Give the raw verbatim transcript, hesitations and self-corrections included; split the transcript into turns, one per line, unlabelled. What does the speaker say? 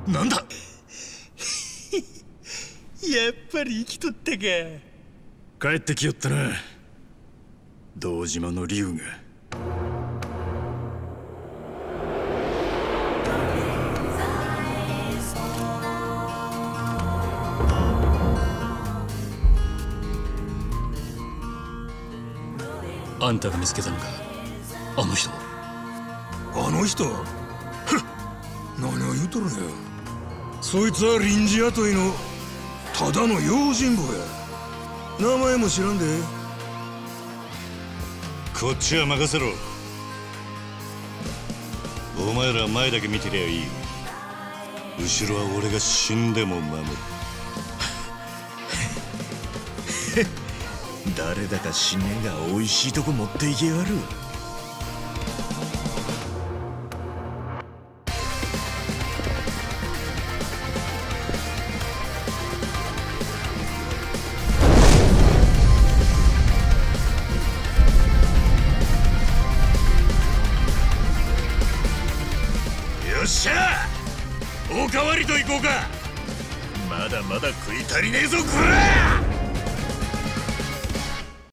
なんだやっぱり生きとったか。帰ってきよったな、堂島の龍が。あんたが見つけたのか、あの人。
あの人？何を言うとるんや。そいつは臨時雇いのただの用心棒や。名前も知らんで。
こっちは任せろ。お前ら前だけ見てりゃいい。後ろは俺が死んでも守る。
誰だか死ねえが美味しいとこ持っていけやがる。
よっしゃ、おかわりといこうか。
まだまだ食い足りねえぞこら。